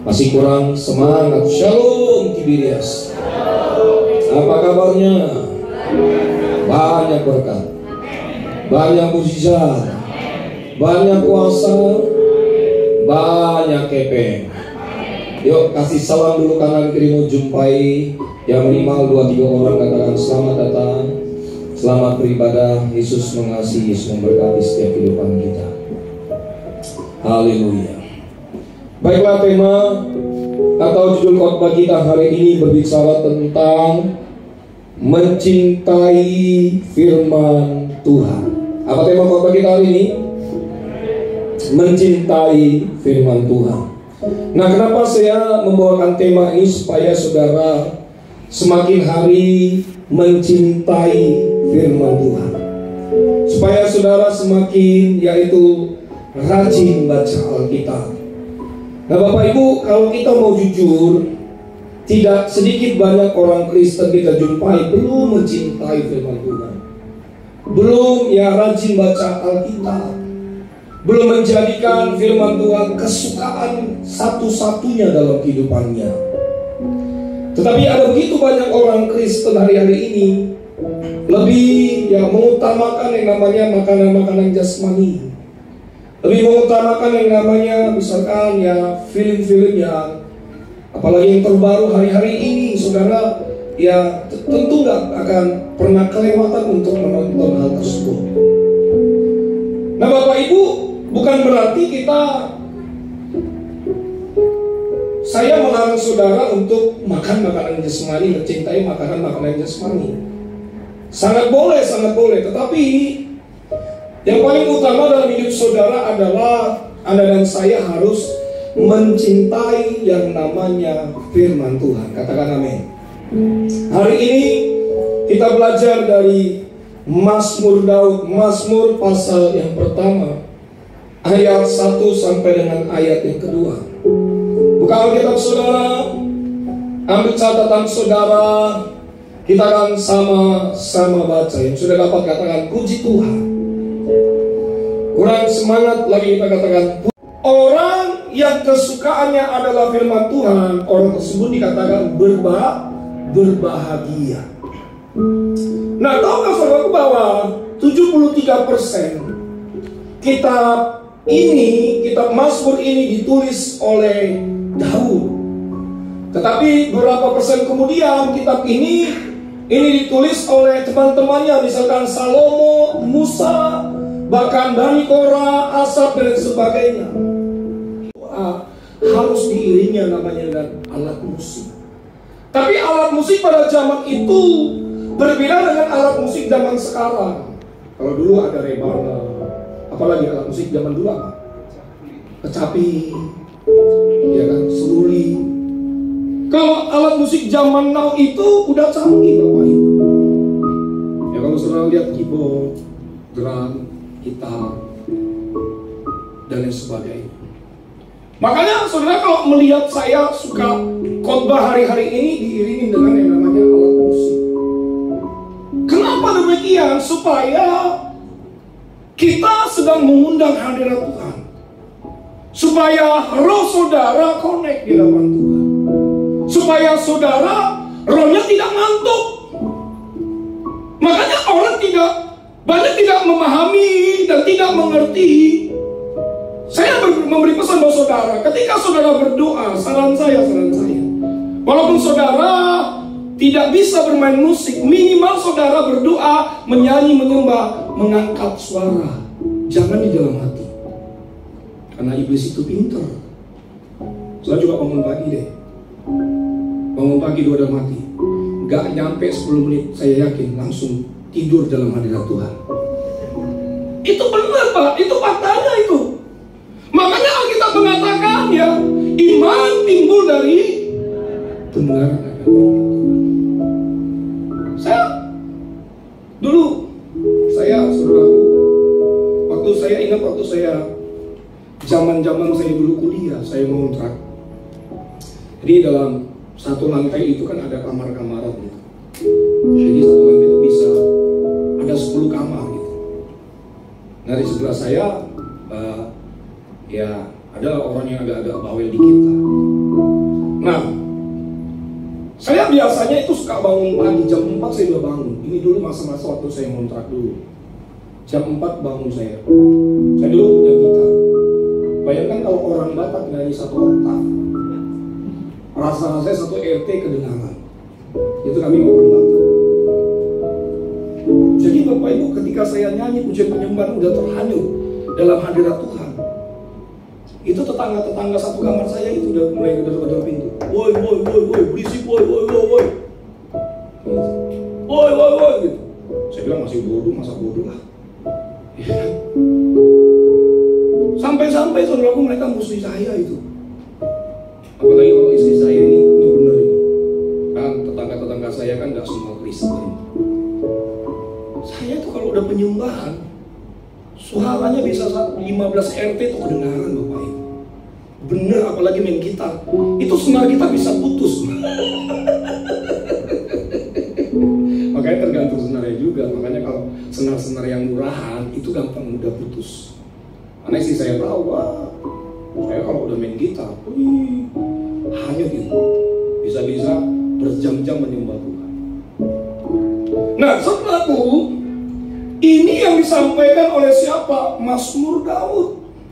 Masih kurang semangat. Shalom Tiberias. Apa kabarnya? Banyak berkat, banyak mujizat, banyak kuasa, banyak kepeng. Yuk kasih salam dulu kanan kiri, mau jumpai yang minimal 2-3 orang, katakan selamat datang, selamat beribadah. Yesus mengasihi, Yesus memberkati setiap kehidupan kita. Haleluya. Baiklah, tema atau judul khotbah kita hari ini berbicara tentang mencintai firman Tuhan. Apa tema khotbah kita hari ini? Mencintai firman Tuhan. Nah, kenapa saya membawakan tema ini? Supaya saudara semakin hari mencintai firman Tuhan, supaya saudara semakin rajin baca Alkitab. Nah, Bapak Ibu, kalau kita mau jujur, tidak sedikit banyak orang Kristen kita jumpai belum mencintai firman Tuhan, belum rajin baca Alkitab, belum menjadikan firman Tuhan kesukaan satu-satunya dalam kehidupannya. Tetapi ada begitu banyak orang Kristen hari-hari ini lebih mengutamakan yang namanya makanan-makanan jasmani, lebih mengutamakan yang namanya misalkan film-film yang apalagi yang terbaru hari-hari ini, saudara tentu nggak akan pernah kelewatan untuk menonton hal tersebut. Nah, Bapak Ibu, bukan berarti saya melarang saudara untuk makan makanan jasmani, mencintai makanan-makanan jasmani. Sangat boleh, tetapi yang paling utama dalam hidup saudara adalah Anda dan saya harus mencintai yang namanya firman Tuhan. Katakan amin. Hari ini kita belajar dari Mazmur Daud, Mazmur pasal yang pertama, ayat 1 sampai dengan ayat yang kedua. Buka Alkitab saudara, ambil catatan saudara, kita akan sama-sama baca. Yang sudah dapat katakan puji Tuhan. Kurang semangat lagi kita katakan, orang yang kesukaannya adalah firman Tuhan, orang tersebut dikatakan berbahagia. Nah, tahukah saudaraku bahwa 73% kitab Mazmur ini ditulis oleh Daud. Tetapi berapa persen kemudian kitab ini ditulis oleh teman-temannya, misalkan Salomo, Musa, bahkan Bani Korah, Asaf dan sebagainya. Harus diiringi namanya dengan alat musik. Tapi alat musik pada zaman itu berbeda dengan alat musik zaman sekarang. Kalau dulu ada rebana, apalagi alat musik zaman dulu apa? Kecapi, seruli. Kalau alat musik zaman now itu udah canggih, Bapak Ibu. Kalau saudara lihat keyboard, drum, gitar, dan lain sebagainya. Makanya saudara kalau melihat saya suka khotbah hari-hari ini diiringi dengan yang namanya alat musik. Kenapa demikian? Supaya kita sedang mengundang hadirat Tuhan, supaya roh saudara connect di hadapan Tuhan, supaya saudara rohnya tidak ngantuk. Makanya orang banyak tidak memahami dan tidak mengerti. Saya memberi pesan buat saudara, ketika saudara berdoa, saran saya, walaupun saudara tidak bisa bermain musik, minimal saudara berdoa, menyanyi, menyembah, mengangkat suara. Jangan di dalam hati, karena iblis itu pintar. Saya juga bangun pagi deh, bangun pagi doa dalam hati, gak nyampe 10 menit saya yakin langsung tidur dalam hadirat Tuhan. Itu benar, Pak, itu faktanya itu. Makanya Alkitab mengatakan iman timbul dari pendengaran. Waktu saya zaman saya dulu kuliah, saya ngontrak. Jadi dalam satu lantai itu kan ada kamar-kamaran gitu. Jadi satu lantai itu bisa ada 10 kamar gitu. Nah, di sebelah saya Ada orang yang agak-agak bawel dikit lah. Nah, saya biasanya itu suka bangun pagi, jam 4 saya udah bangun. Ini dulu masa-masa waktu saya ngontrak dulu. Jam 4 bangun saya. Saya dulu punya gitar. Bayangkan kalau orang Batak nyanyi 1 oktav, rasa-rasanya 1 RT kedengaran. Itu kami orang Batak. Jadi Bapak Ibu, ketika saya nyanyi pujian penyembahan udah terhanyut dalam hadirat Tuhan, itu tetangga-tetangga satu kamar saya itu udah mulai gedor-gedor pintu. Woi, woi, woi, woi, berisik, woi, woi, woi, woi. Woi, woi, woi, gitu. Saya bilang masih bodoh, masa bodoh lah. Ya. Sampai-sampai saudaraku mereka musuh saya itu. Apalagi kalau istri saya ini benar ini. Kan tetangga-tetangga saya kan gak semua Kristen. Saya tuh kalau udah penyembahan, suaranya bisa 15 RT tuh kedengaran Bapak Ibu. Bener, apalagi main gitar, itu senar kita bisa putus. Makanya tergantung senarnya juga. Makanya kalau senar-senar yang murahan itu gampang mudah putus. Karena sih saya tahu, wah, saya kalau udah main gitar, hanyut gitu, bisa-bisa berjam-jam menyembah Tuhan. Nah, saudaraku, ini yang disampaikan oleh siapa? Mazmur Daud.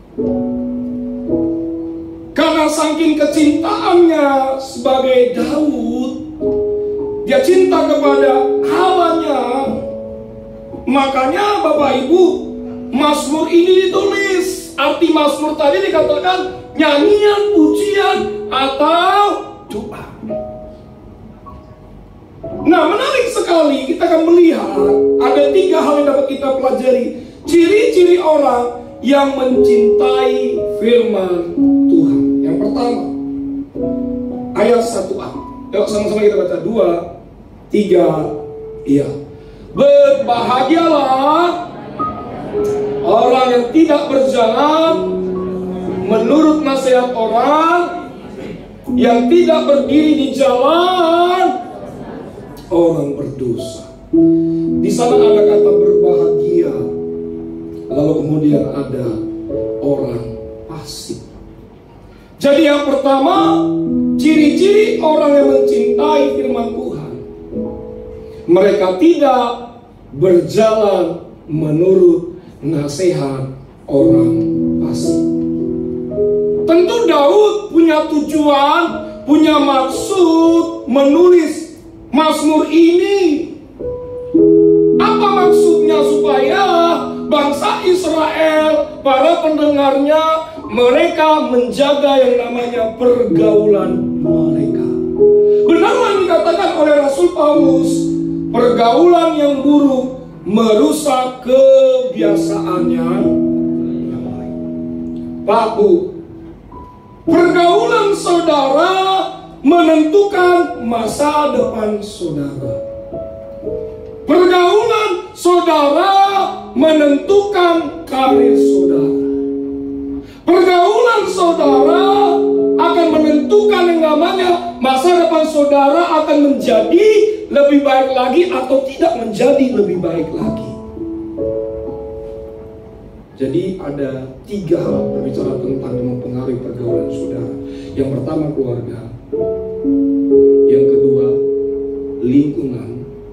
Karena saking kecintaannya sebagai Daud, dia cinta kepada Allahnya. Makanya Bapak Ibu, Mazmur ini ditulis. Arti Mazmur tadi dikatakan nyanyian, pujian, atau doa. Nah, menarik sekali kita akan melihat ada 3 hal yang dapat kita pelajari. Ciri-ciri orang yang mencintai firman Tuhan. Yang pertama, ayat 1a. Yuk sama-sama kita baca. 2, 3, iya. Berbahagialah orang yang tidak berjalan menurut nasihat orang, yang tidak berdiri di jalan orang berdosa. Di sana ada kata berbahagia, lalu kemudian ada orang fasik. Jadi yang pertama, ciri-ciri orang yang mencintai firman Tuhan, mereka tidak berjalan menurut nasihat orang fasik. Tentu Daud punya tujuan, punya maksud menulis Mazmur ini. Apa maksudnya? Supaya bangsa Israel, para pendengarnya, mereka menjaga yang namanya pergaulan mereka. Benar yang dikatakan oleh Rasul Paulus, pergaulan yang buruk merusak kebiasaannya yang baik. Pak Bu, pergaulan saudara menentukan masa depan saudara. Pergaulan saudara menentukan karir saudara. Pergaulan saudara akan menentukan yang namanya masa depan saudara akan menjadi lebih baik lagi atau tidak menjadi lebih baik lagi. Jadi ada 3 hal berbicara tentang mempengaruhi pergaulan saudara. Yang pertama keluarga, yang kedua lingkungan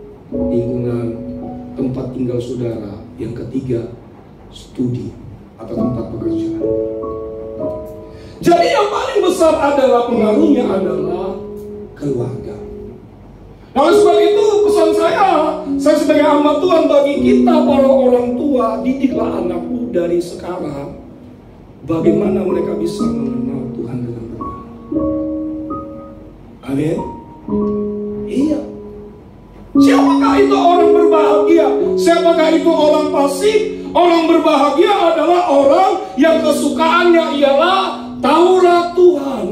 tempat tinggal saudara, yang ketiga studi atau tempat pekerjaan. Jadi yang paling besar adalah pengaruhnya adalah keluarga. Nah, oleh sebab itu pesan saya sebagai hamba Tuhan bagi kita para orang tua, didiklah anakmu dari sekarang bagaimana mereka bisa mengenal Tuhan dengan benar. Amin. Iya. Siapakah itu orang berbahagia? Siapakah itu orang fasik? Orang berbahagia adalah orang yang kesukaannya ialah Taurat Tuhan,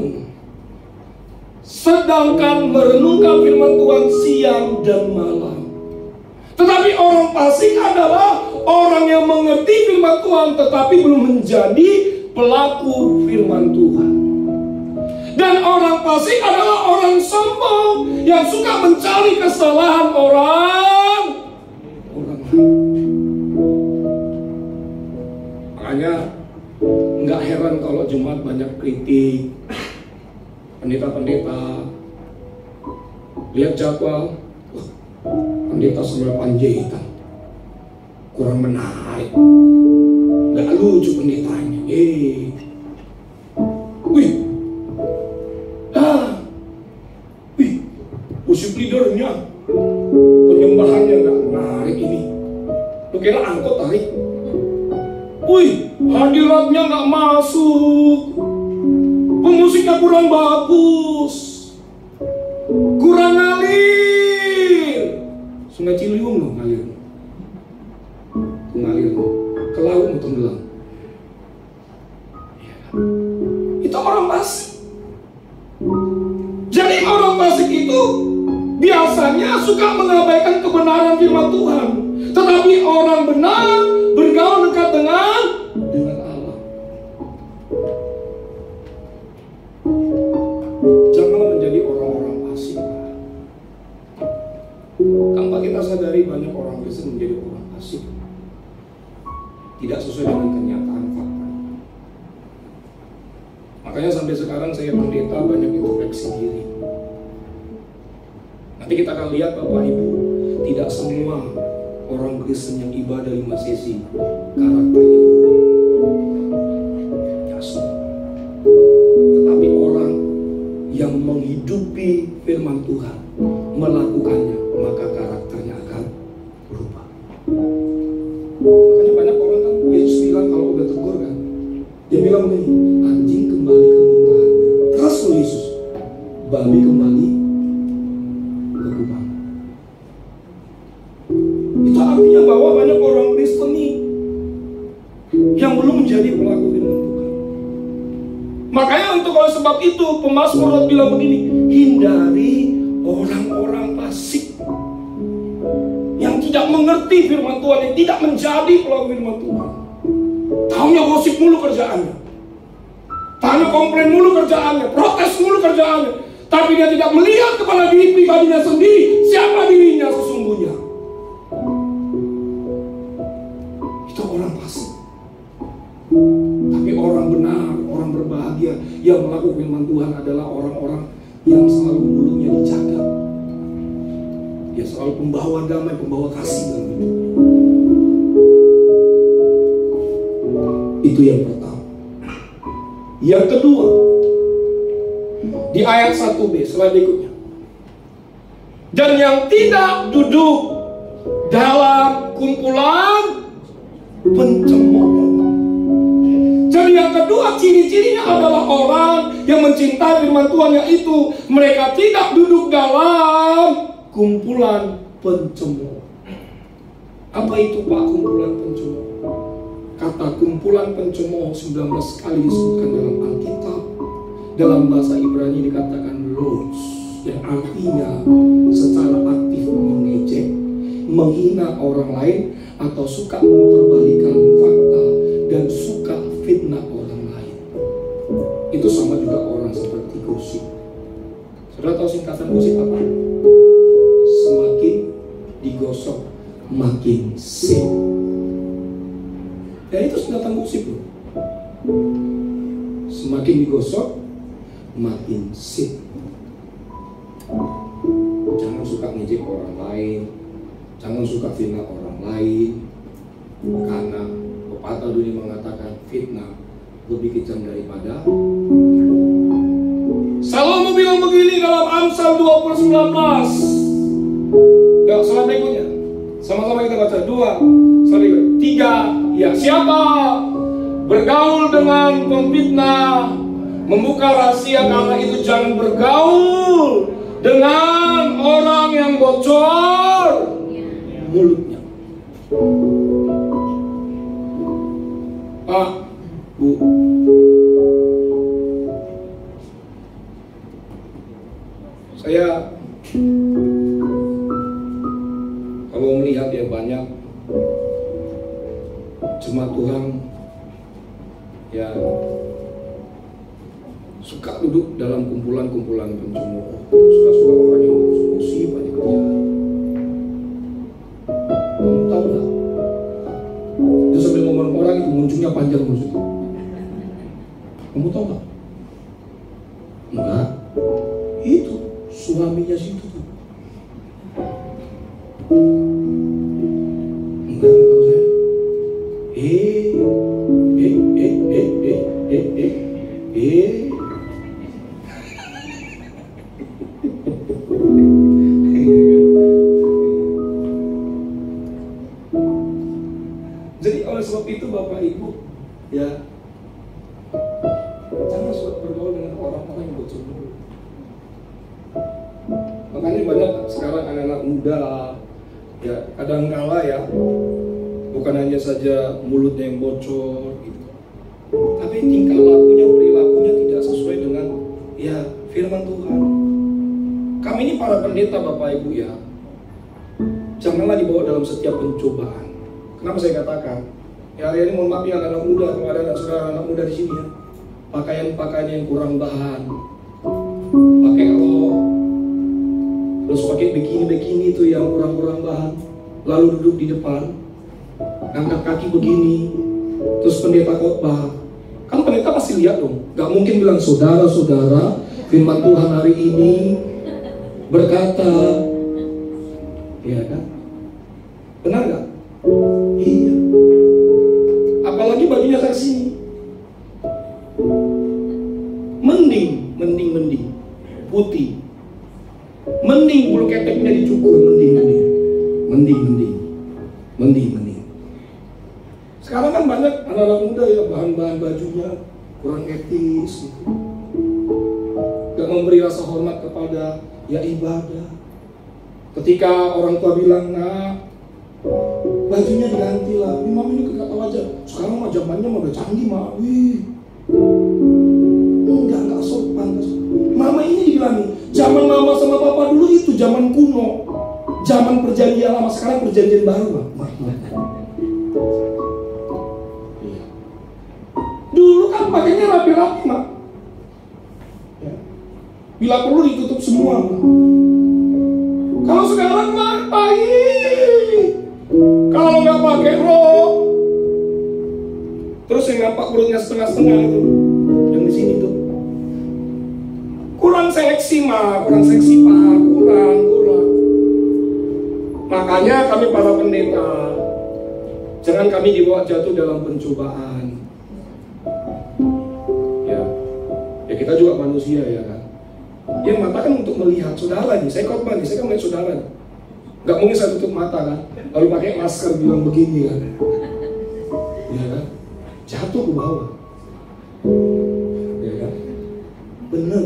sedangkan merenungkan firman Tuhan siang dan malam. Tetapi orang fasik adalah orang yang mengerti firman Tuhan tetapi belum menjadi pelaku firman Tuhan. Dan orang fasik adalah orang sombong yang suka mencari kesalahan orang lain. Makanya nggak heran kalau jemaat banyak kritik. Pendeta-pendeta lihat jadwal, pendeta sambil panjaitan, kurang menarik, gak lucu pendetanya. Worship leadernya, penyembahannya gak menarik ini. Lu kira angkot tarik? Hadiratnya gak masuk, pemusiknya kurang bagus, kurang ngalir. Sungai Ciliwung loh ngalir, ke laut mau tenggelam. Itu orang fasik. Jadi orang fasik itu biasanya suka mengabaikan kebenaran firman Tuhan. Tetapi orang benar bergaul dekat dengan Allah. Jangan menjadi orang-orang fasik. Tanpa kita sadari banyak orang Kristen menjadi orang fasik, tidak sesuai dengan kenyataan fakta. Makanya sampai sekarang saya pendeta banyak introspeksi diri. Nanti kita akan lihat Bapak Ibu, tidak semua orang Kristen yang ibadah 5 sesi karakternya ya, tetapi orang yang menghidupi firman Tuhan, melakukannya, maka karakternya akan berubah. Makanya banyak orang kan, Yesus bilang kalau udah tegur kan, dia bilang begini, anjing kembali ke muntahannya. Terus Yesus, babi kembali ke kubang. Itu artinya bahwa banyak orang Kristen nih yang belum menjadi pelaku firman Tuhan. Makanya untuk oleh sebab itu pemazmur bilang begini, hindari orang-orang fasik yang tidak mengerti firman Tuhan, yang tidak menjadi pelaku firman Tuhan. Taunya gosip mulu kerjaannya, taunya komplain mulu kerjaannya, protes mulu kerjaannya, tapi dia tidak melihat kepada diri pribadinya sendiri, siapa dirinya sesungguhnya. Itu orang fasik. Tapi orang benar, orang berbahagia yang melakukan firman Tuhan adalah orang-orang yang selalu mulutnya dijaga. Dia selalu pembawa damai, pembawa kasih dalam hidup. Itu yang pertama. Yang kedua, di ayat 1b, slide berikutnya. Dan yang tidak duduk dalam kumpulan pencemooh. Jadi yang kedua, ciri-cirinya adalah orang yang mencintai firman Tuhan, yaitu mereka tidak duduk dalam kumpulan pencemooh. Apa itu Pak kumpulan pencemooh? Kata kumpulan pencemooh 19 kali disebutkan dalam Alkitab. Dalam bahasa Ibrani dikatakan los, yang artinya secara aktif mengejek, menghina orang lain, atau suka memutarbalikkan fakta dan suka fitnah orang lain. Itu sama juga orang seperti gosip. Saudara tahu singkatan gosip apa? Semakin digosok makin sip. Ya itu singkatan gosip loh. Semakin digosok makin sip. Jangan suka ngejek orang lain, jangan suka fitnah orang lain, karena pepatah dunia mengatakan fitnah lebih kejam daripada. Salomo bilang begini dalam Amsal 20:19. Ya, salah berikutnya. Sama-sama kita baca 2, 3. Ya, siapa bergaul dengan pemfitnah, membuka rahasia, karena itu jangan bergaul dengan orang yang bocor mulutnya. Pak, Bu, saya kalau melihat ya banyak jemaat Tuhan yang suka duduk dalam kumpulan-kumpulan pencemooh, suka-suka orang yang emosi, banyak kerjaan. Kamu tahu nggak? Dia sambil ngomong orang itu muncungnya panjang maksudnya. Kamu tahu nggak? Enggak. Itu suaminya situ tuh. Enggak tahu saya. Jadi oleh sebab itu Bapak Ibu, ya, jangan suka bergaul dengan orang-orang yang bocor mulut. Makanya banyak sekarang anak-anak muda, ya kadang-kala ya, bukan hanya saja mulutnya yang bocor gitu, tapi tingkah lakunya, perilakunya tidak sesuai dengan ya firman Tuhan. Kami ini para pendeta Bapak Ibu ya, janganlah dibawa dalam setiap pencobaan. Kenapa saya katakan? Ya hari ini mohon maaf ya anak muda, kalau ada anak muda di sini ya, pakaian-pakaian yang kurang bahan, pakai rok, terus pakai bikini itu yang kurang bahan, lalu duduk di depan, angkat kaki begini, terus pendeta khotbah, kan pendeta pasti lihat dong, gak mungkin bilang saudara-saudara, firman Tuhan hari ini berkata, ya kan? Benar gak? Iya. Apalagi bajunya seksi. Mending putih. Mending bulu keteknya dicukur, mending. Sekarang kan banyak anak-anak muda ya bahan-bahan bajunya kurang etis gitu. Gak memberi rasa hormat kepada ya ibadah. Ketika orang tua bilang, nah bajunya diganti lah, mama ini kata aja. Sekarang mah zamannya udah canggih mah, wih, enggak sopan. Mama ini dibilangin, zaman mama sama papa dulu itu zaman kuno, zaman perjanjian lama, sekarang perjanjian baru mah. Dulu kan pakainya rapi-rapi mah, ya. Bila perlu ditutup semua mah. Kalau sekarang mah kalau nggak pakai rok, terus yang nampak perutnya setengah-setengah itu, yang di sini tuh, kurang seksi pak, kurang. Makanya kami para pendeta, jangan kami dibawa jatuh dalam pencobaan. Ya kita juga manusia ya kan. Yang mata kan untuk melihat saudara nih, saya khotbah nih, saya kan melihat saudara nih. Gak mungkin saya tutup mata kan, lalu pakai masker bilang begini kan, ya kan, jatuh ke bawah, ya kan, benar.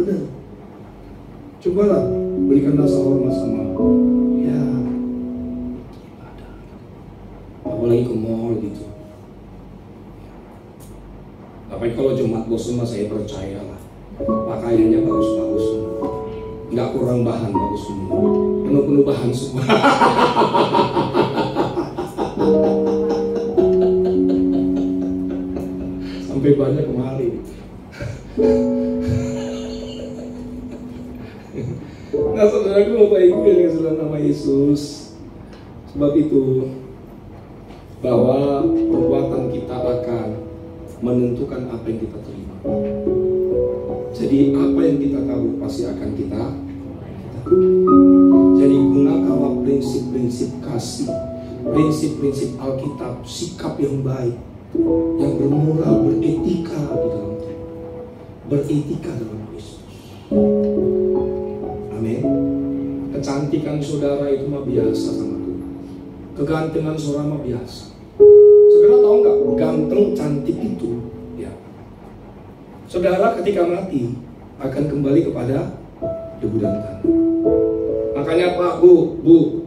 Cobalah berikan rasa hormat sama, ya, apalagi ke mall gitu. Apalagi kalau jemaat bosan mah saya percaya lah, pakaiannya bagus-bagus, nggak kurang bahan, bagus semua. Penuh bahan semua. Sampai banyak kemari. Nah saudaraku Bapak Ibu yang dikasihi dalam nama Yesus, sebab itu bahwa perbuatan kita akan menentukan apa yang kita terima. Jadi apa yang kita tahu pasti akan kita. Jadi gunakanlah prinsip-prinsip kasih, prinsip-prinsip Alkitab, sikap yang baik, yang bermoral, beretika di dalam Tuhan, beretika dalam Kristus. Amin. Kecantikan saudara itu mah biasa sama Tuhan. Kegantengan saudara mah biasa. Saudara tahu nggak, ganteng cantik itu, ya. Saudara ketika mati akan kembali kepada debu dan tanah. Makanya Pak, Bu,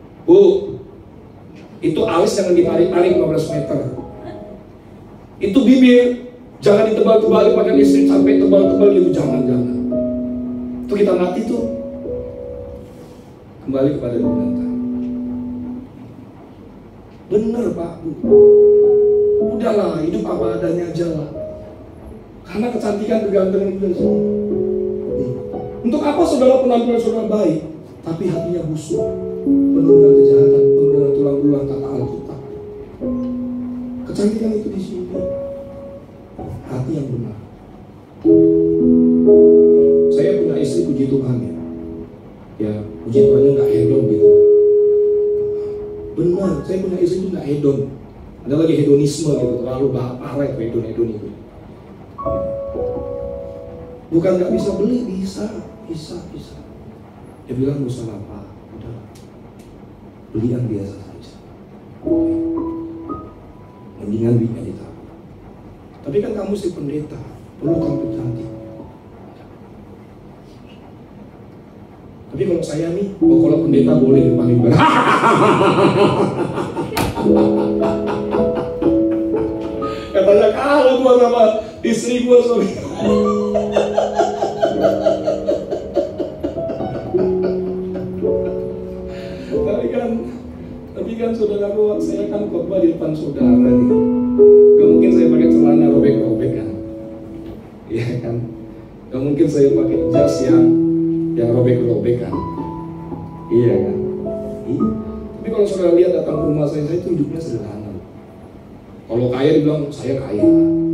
itu alis jangan ditarik-tarik 15 meter. Itu bibir jangan ditebal-tebal pakai listrik sampai tebal-tebal gitu, jangan. Itu kita mati tuh kembali kepada debu dan tanah. Bener Pak, Bu. Udahlah, hidup apa adanya aja lah. Karena kecantikan, kegantengan itu dari sini. Untuk apa saudara penampilan saudara baik, tapi hatinya busuk, penuh dengan kejahatan, penuh dengan tulang belulang kata Alkitab. Kecantikan itu di sini, hati yang benar. Tuhan ya. Ya, puji Tuhannya nggak hedon gitu. Benar, saya punya istri itu nggak hedon. Ada lagi hedonisme gitu, terlalu parah itu hedon itu. Bukan nggak bisa beli, bisa. Dia bilang nggak usah apa, udah beli yang biasa saja. Mendingan beli aja. Tapi kan kamu si pendeta, perlu tampil cantik. Tapi kalau saya nih, kalau pendeta boleh depan mimbar. Katanya kalau gua sama istri gua sorry. Tapi kan saudaraku, saya kan khotbah di depan saudara nih. Gak mungkin saya pakai celana robek-robek kan? Iya kan? Gak mungkin saya pakai jas yang robek-robek kan? Iya kan? Iya. Tapi kalau saudara lihat datang ke rumah saya itu hidupnya sederhana. Kalau kaya dibilang saya kaya.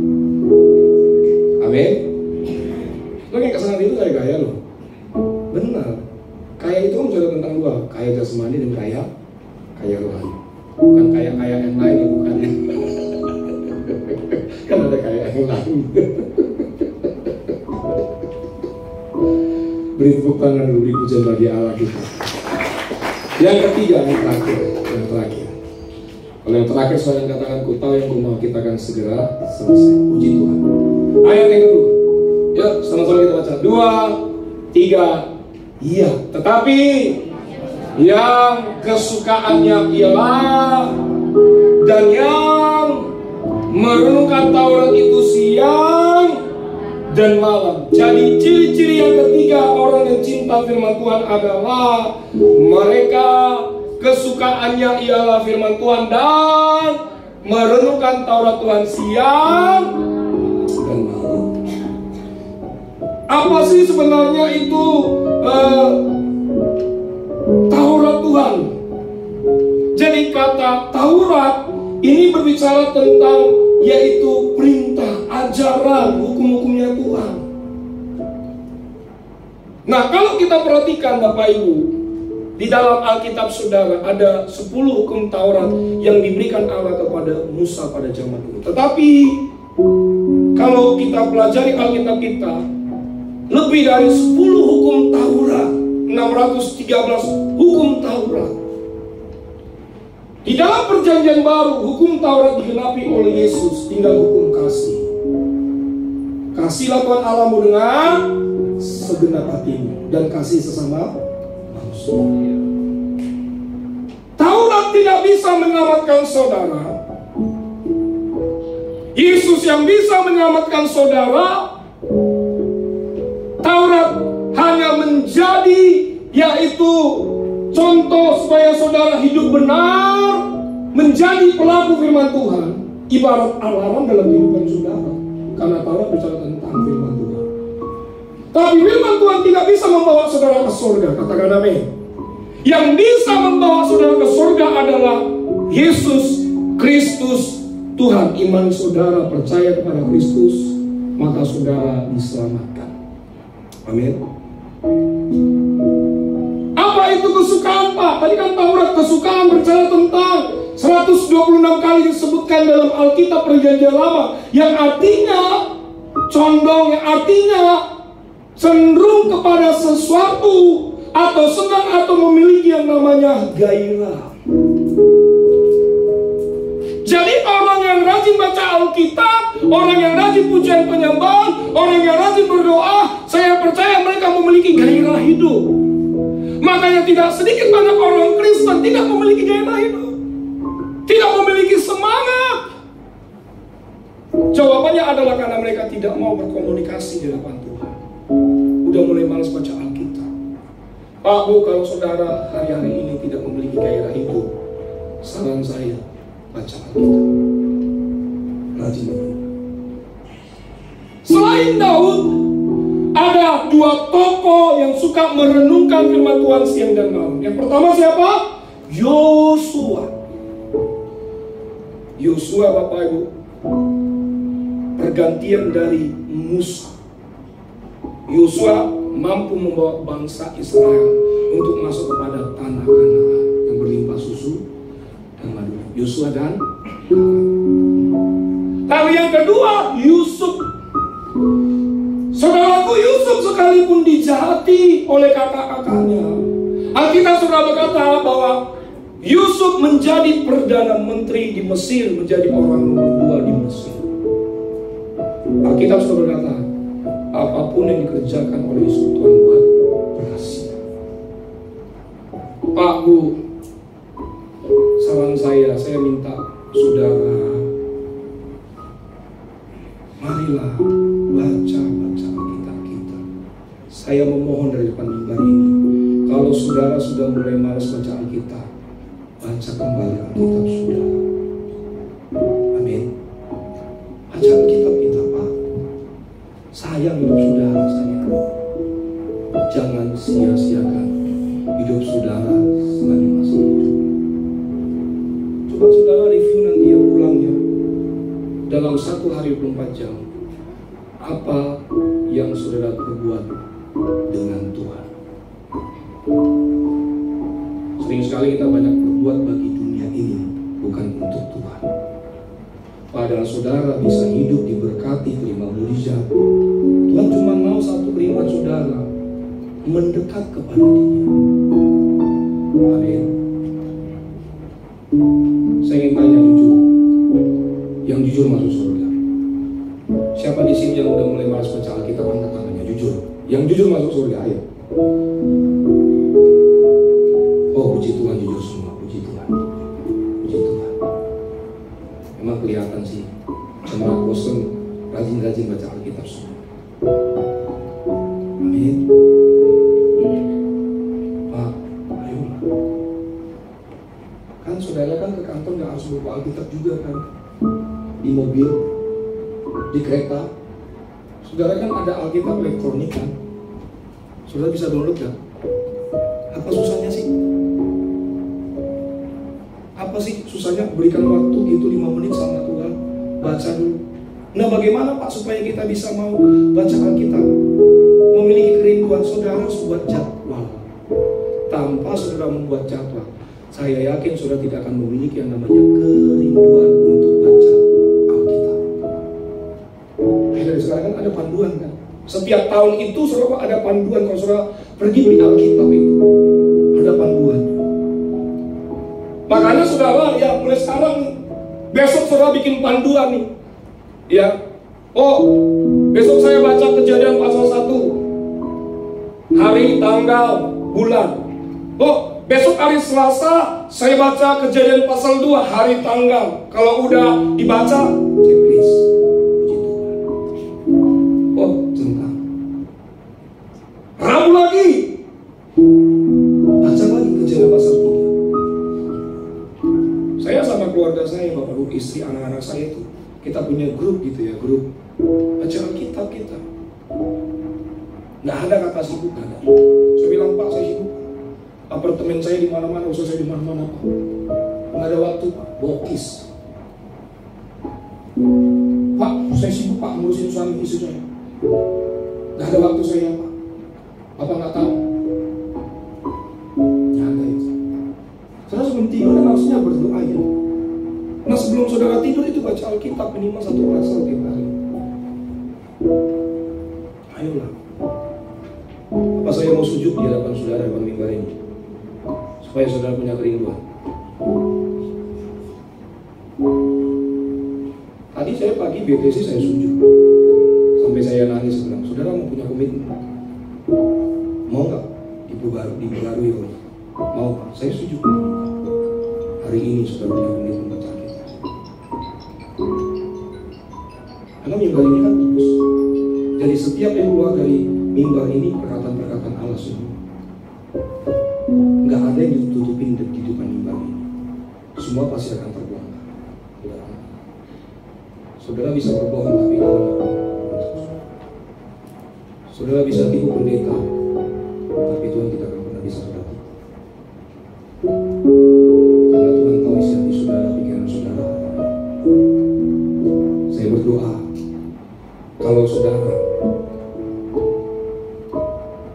Amin. Lo yang kesenangan itu saya kaya loh. Benar. Kaya itu kan bicara tentang dua, kaya jasmani dan kaya rohani. Bukan kaya yang lain ya, bukan ya. Kan ada kaya yang lain. Beri tepuk tangan dulu, beri pujian bagi Allah kita. Yang ketiga, yang terakhir. Kalau yang terakhir saya katakan, ku tahu yang ku mau, kita akan segera selesai. Puji Tuhan. Ayat yang kedua. Ya, sama-sama kita baca. 2, 3. Iya, tetapi yang kesukaannya ialah dan yang merenungkan Taurat itu siang dan malam. Jadi ciri-ciri yang ketiga orang yang cinta firman Tuhan adalah mereka kesukaannya ialah firman Tuhan dan merenungkan Taurat Tuhan siang dan malam. Apa sih sebenarnya itu Taurat Tuhan? Jadi kata Taurat ini berbicara tentang yaitu perintah, ajaran, hukum-hukumnya Tuhan. Nah, kalau kita perhatikan Bapak Ibu, di dalam Alkitab saudara ada 10 hukum Taurat yang diberikan Allah kepada Musa pada zaman dulu. Tetapi kalau kita pelajari Alkitab kita, lebih dari 10 hukum Taurat, 613 hukum Taurat. Di dalam perjanjian baru, hukum Taurat digenapi oleh Yesus, tinggal hukum kasih. Kasihlah Tuhan Allahmu dengan segenap hatimu dan kasih sesama manusia. Taurat tidak bisa menyelamatkan saudara. Yesus yang bisa menyelamatkan saudara. Taurat hanya menjadi yaitu contoh supaya saudara hidup benar, menjadi pelaku firman Tuhan, ibarat alarm dalam kehidupan saudara. Karena Taurat bicara tentang firman Tuhan. Tapi firman Tuhan tidak bisa membawa saudara ke surga, katakan amin. Yang bisa membawa saudara ke surga adalah Yesus Kristus Tuhan. Iman saudara percaya kepada Kristus, maka saudara diselamatkan. Amin. Apa itu kesukaan, Pak? Tadi kan Taurat kesukaan berbicara tentang 126 kali disebutkan dalam Alkitab Perjanjian Lama, yang artinya condong, yang artinya cenderung kepada sesuatu atau senang atau memiliki yang namanya gairah. Jadi orang yang rajin baca Alkitab, orang yang rajin pujian penyembahan, orang yang rajin berdoa, saya percaya mereka memiliki gairah hidup. Makanya tidak sedikit banyak orang Kristen tidak memiliki gairah hidup, tidak memiliki semangat. Jawabannya adalah karena mereka tidak mau berkomunikasi di hadapan Tuhan. Udah mulai malas baca Alkitab. Pak Bu, kalau saudara hari-hari ini tidak memiliki gairah hidup, saran saya, baca Alkitab. Rajin. Selain Daud, ada 2 tokoh yang suka merenungkan firman Tuhan siang dan malam. Yang pertama siapa? Yosua. Yosua, Bapak Ibu, pergantian dari Musa. Yosua mampu membawa bangsa Israel untuk masuk kepada tanah Kanaan yang berlimpah susu dan madu. Yosua dan lalu yang kedua, Yusuf. Saudaraku, Yusuf sekalipun dijahati oleh kakak-kakaknya, Alkitab sudah berkata bahwa Yusuf menjadi perdana menteri di Mesir, menjadi orang nomor 2 di Mesir. Alkitab sudah berkata, apapun yang dikerjakan oleh Yusuf, Tuhan buat berhasil. Pak, Bu, saran saya minta saudara, marilah baca Alkitab kita. Saya memohon dari depan mimbar ini, kalau saudara sudah mulai malas baca Alkitab, baca kembali Alkitab saudara. Amin. Baca Alkitab kita, Pak. Sayang hidup saudara, sayang. Jangan sia-siakan hidup saudara selagi masih hidup. Coba saudara review nanti ya pulangnya. Dalam 1 hari 24 jam, apa yang saudara perbuat dengan Tuhan? Sering sekali kita banyak berbuat bagi dunia ini, bukan untuk Tuhan. Padahal saudara bisa hidup diberkati, terima mujizat. Tuhan cuma mau satu kerinduan saudara, mendekat kepada Dia. Amin. Saya ingin tanya jujur, yang jujur masuk surga. Siapa di sini yang udah mulai malas baca Alkitab, angkat tangannya, jujur. Yang jujur masuk surga, ayo. Oh, puji Tuhan, jujur semua, puji Tuhan. Puji Tuhan. Memang kelihatan sih, cuma bosan, rajin-rajin baca Alkitab semua. Amin. Pak, ayolah. Kan saudara kan ke kantor gak harus bawa Alkitab juga kan? Di mobil, di kereta, saudara kan ada Alkitab elektronik kan? Saudara bisa download kan? Apa susahnya sih? Apa sih susahnya? Berikan waktu gitu 5 menit sama Tuhan, baca dulu. Nah, bagaimana Pak supaya kita bisa mau baca Alkitab? Memiliki kerinduan, saudara harus buat jadwal. Tanpa saudara membuat jadwal, saya yakin saudara tidak akan memiliki yang namanya kerinduan untuk baca Alkitab. Dari sekarang kan ada panduan kan? Setiap tahun itu saudara ada panduan. Kalau saudara pergi beli Alkitab itu ada panduan. Makanya saudara ya mulai sekarang, besok saudara bikin panduan nih. Ya, oh besok saya baca Kejadian pasal 1, hari, tanggal, bulan. Oh besok hari Selasa saya baca Kejadian pasal 2, hari, tanggal. Kalau udah dibaca, checklist. Oh tentang Rabu lagi, baca lagi Kejadian pasal 3. Saya sama keluarga saya, bapak ibu, istri, anak-anak saya itu, kita punya grup gitu ya, grup baca Alkitab kita. Nggak ada kata sibuk, nggak ada. Saya bilang, Pak, saya sibuk. Apartemen saya di mana-mana, usaha saya di mana-mana, Pak. Nggak ada waktu, Pak. Bokis. Pak, saya sibuk, Pak, ngurusin suami istri saya. Nggak ada waktu saya, Pak. Bapak nggak tahu. Nggak ada itu. Saudara sebelum tidur kan harusnya berdoa ya. Nah sebelum saudara tidur itu baca Alkitab minimal 1 pasal tiap hari. Ayolah. Apa saya mau sujud di hadapan saudara di mimbar ini, supaya saudara punya kerinduan. Tadi saya pagi BTC saya sujud, sampai saya nangis bilang, saudara mau punya komitmen, mau nggak diperbarui oleh? Mau Pak, saya setuju. Hari ini saudara punya komitmen baca Alkitab. Karena mimbar ini kan terus. Jadi setiap yang keluar dari mimbar ini perkataan-perkataan Allah semua. Nggak ada yang ditutupin di depan mimbar ini. Semua pasti akan terbongkar. Saudara bisa berbohong tapi saudara bisa tipu pendeta, tapi Tuhan tidak akan pernah bisa saudara tipu. Karena Tuhan tahu isi hati saudara, pikiran saudara. Saya berdoa, kalau saudara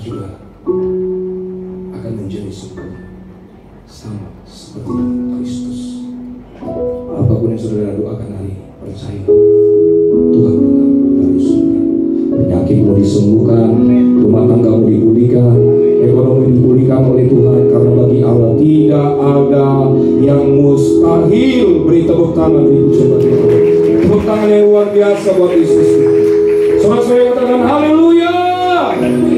juga akan menjadi sempurna, sama seperti Kristus. Apapun yang saudara doakan hari ini, percaya Tuhan dengar dari surga. Penyakitmu disembuhkan, rumah tanggamu dipulihkan, ekonomi dipulihkan oleh Tuhan, karena bagi Allah tidak ada yang mustahil. Beri tepuk tangan, beri pujian bagi Allah. Tepuk tangan yang luar biasa buat Yesus. Saudara-saudara katakan haleluya.